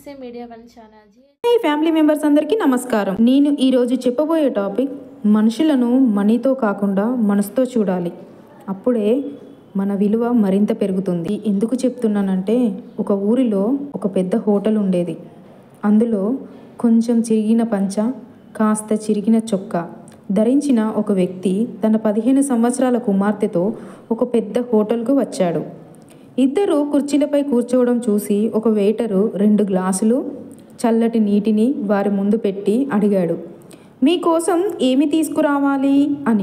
SSC Media One channel. ఈ family members అందరికీ నమస్కారం. నేను ఈ రోజు చెప్పబోయే టాపిక్ మనుషులను మనీతో కాకుండా మనసుతో చూడాలి. అప్పుడే మన విలువ మరింత పెరుగుతుంది. ఎందుకు చెప్తున్నానంటే ఒక ఊరిలో ఒక పెద్ద హోటల్ ఉండేది. అందులో కొంచెం చిరిగిన పంచ, కాస్త చిరిగిన చొక్కా ధరించిన ఒక వ్యక్తి తన 15 సంవత్సరాల కుమార్తెతో ఒక పెద్ద హోటల్కు వచ్చాడు. ఇద్దరు కుర్చీలపై కూర్చోవడం చూసి ఒక వెయిటరు 2 గ్లాసులు చల్లటి నీటిని వారి ముందు పెట్టి అడిగాడు, మీకోసం ఏమి తీసుకురావాలి అని.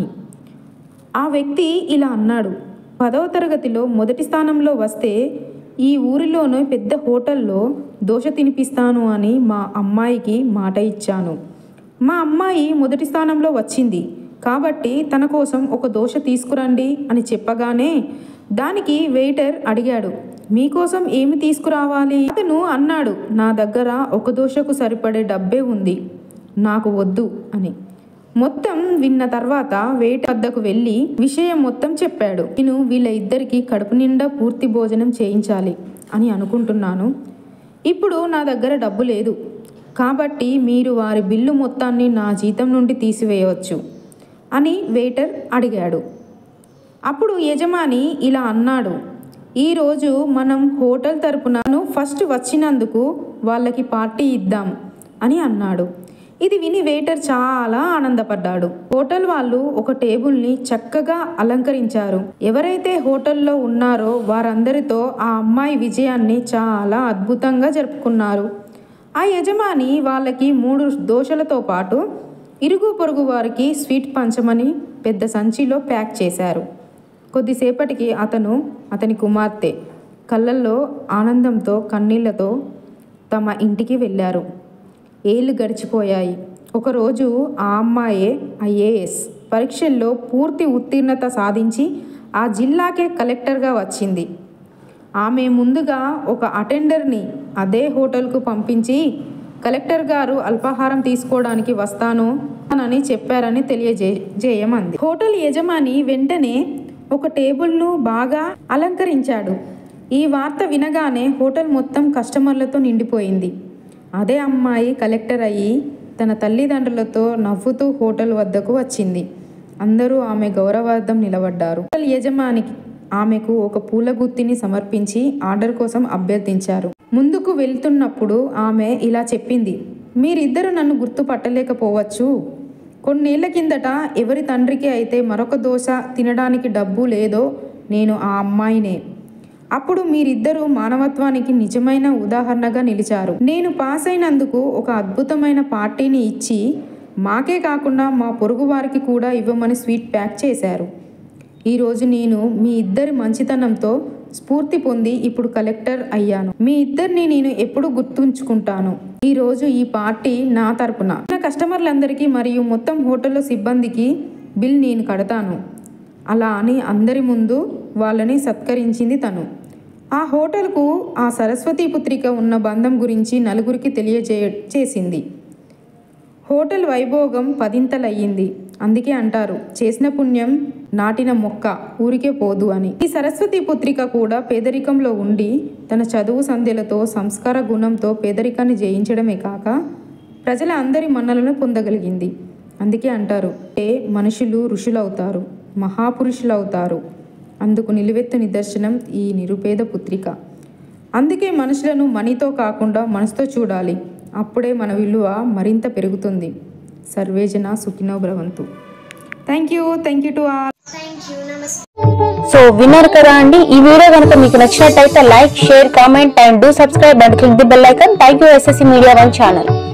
ఆ వ్యక్తి ఇలా అన్నాడు, 10వ తరగతిలో మొదటి స్థానంలో వస్తే ఈ ఊరిలోని పెద్ద హోటల్లో దోశ తినిపిస్తాను అని మా అమ్మాయికి మాట ఇచ్చాను. మా అమ్మాయి మొదటి స్థానంలో వచ్చింది కాబట్టి తన కోసం ఒక దోశ తీసుకురండి అని చెప్పగానే దానికి వెయిటర్ అడిగాడు, మీకోసం ఏమి తీసుకురావాలి? అతను అన్నాడు, నా దగ్గర ఒక దోశకు సరిపడే డబ్బే ఉంది, నాకు వద్దు అని. మొత్తం విన్న తర్వాత వెయిటర్ వద్దకు వెళ్ళి విషయం మొత్తం చెప్పాడు. నేను వీళ్ళ ఇద్దరికి కడుపు నిండా పూర్తి భోజనం చేయించాలి అని అనుకుంటున్నాను. ఇప్పుడు నా దగ్గర డబ్బు లేదు కాబట్టి మీరు వారి బిల్లు మొత్తాన్ని నా జీతం నుండి తీసివేయవచ్చు అని వెయిటర్ అడిగాడు. అప్పుడు యజమాని ఇలా అన్నాడు, ఈరోజు మనం హోటల్ తరపున ఫస్ట్ వచ్చినందుకు వాళ్ళకి పార్టీ ఇద్దాం అని అన్నాడు. ఇది విని వెయిటర్ చాలా ఆనందపడ్డాడు. హోటల్ వాళ్ళు ఒక టేబుల్ని చక్కగా అలంకరించారు. ఎవరైతే హోటల్లో ఉన్నారో వారందరితో ఆ అమ్మాయి విజయాన్ని చాలా అద్భుతంగా జరుపుకున్నారు. ఆ యజమాని వాళ్ళకి 3 దోశలతో పాటు ఇరుగు పొరుగు వారికి స్వీట్ పంచమని పెద్ద సంచిలో ప్యాక్ చేశారు. కొద్దిసేపటికి అతని కుమార్తె కళ్ళల్లో ఆనందంతో కన్నీళ్లతో తమ ఇంటికి వెళ్ళారు. ఏళ్ళు గడిచిపోయాయి. ఒకరోజు ఆ అమ్మాయే IAS పరీక్షల్లో పూర్తి ఉత్తీర్ణత సాధించి ఆ జిల్లాకే కలెక్టర్గా వచ్చింది. ఆమె ముందుగా ఒక అటెండర్ని అదే హోటల్కు పంపించి, కలెక్టర్ గారు అల్పాహారం తీసుకోవడానికి వస్తాను అని చెప్పారని తెలియజేయమంది. హోటల్ యజమాని వెంటనే ఒక టేబుల్ను బాగా అలంకరించాడు. ఈ వార్త వినగానే హోటల్ మొత్తం కస్టమర్లతో నిండిపోయింది. అదే అమ్మాయి కలెక్టర్ అయ్యి తన తల్లిదండ్రులతో నవ్వుతూ హోటల్ వద్దకు వచ్చింది. అందరూ ఆమె గౌరవార్థం నిలబడ్డారు. హోటల్ యజమానికి ఆమెకు ఒక పూల గుత్తిని సమర్పించి ఆర్డర్ కోసం అభ్యర్థించారు. ముందుకు వెళ్తున్నప్పుడు ఆమె ఇలా చెప్పింది, మీరిద్దరూ నన్ను గుర్తుపట్టలేకపోవచ్చు. కొన్నేళ్ల కిందట ఎవరి తండ్రికి అయితే మరొక దోశ తినడానికి డబ్బు లేదో నేను ఆ అమ్మాయినే. అప్పుడు మీరిద్దరూ మానవత్వానికి నిజమైన ఉదాహరణగా నిలిచారు. నేను పాస్ అయినందుకు ఒక అద్భుతమైన పార్టీని ఇచ్చి మాకే కాకుండా మా పొరుగు వారికి కూడా ఇవ్వమని స్వీట్ ప్యాక్ చేశారు. ఈరోజు నేను మీ ఇద్దరి మంచితనంతో స్ఫూర్తి పొంది ఇప్పుడు కలెక్టర్ అయ్యాను. మీ ఇద్దరిని నేను ఎప్పుడు గుర్తుంచుకుంటాను. ఈరోజు ఈ పార్టీ నా తరపున నా కస్టమర్లందరికీ మరియు మొత్తం హోటల్లో సిబ్బందికి బిల్ నేను కడతాను అలా అని అందరి ముందు వాళ్ళని సత్కరించింది తను. ఆ హోటల్కు ఆ సరస్వతి పుత్రిక ఉన్న బంధం గురించి నలుగురికి తెలియజేసింది. హోటల్ వైభోగం 10ంతలయ్యింది. అందుకే అంటారు, చేసిన పుణ్యం నాటిన మొక్క ఊరికే పోదు అని. ఈ సరస్వతి పుత్రిక కూడా పేదరికంలో ఉండి తన చదువు సంధ్యలతో సంస్కార గుణంతో పేదరికాన్ని జయించడమే కాక ప్రజల అందరి మన్నలను పొందగలిగింది. అందుకే అంటారు, మనుషులు ఋషులవుతారు, మహాపురుషులవుతారు. అందుకు నిలువెత్తు నిదర్శనం ఈ నిరుపేద పుత్రిక. అందుకే మనుషులను మనీతో కాకుండా మనసుతో చూడాలి. అప్పుడే మన విలువ మరింత పెరుగుతుంది. సర్వేజన సుఖినో భవంతు. Thank you to all. So విన్నారు కదా అండి, ఈ వీడియో కనుక మీకు నచ్చినట్టయితే like, share, comment and do subscribe and click the bell icon. Thank you SSC Media One channel.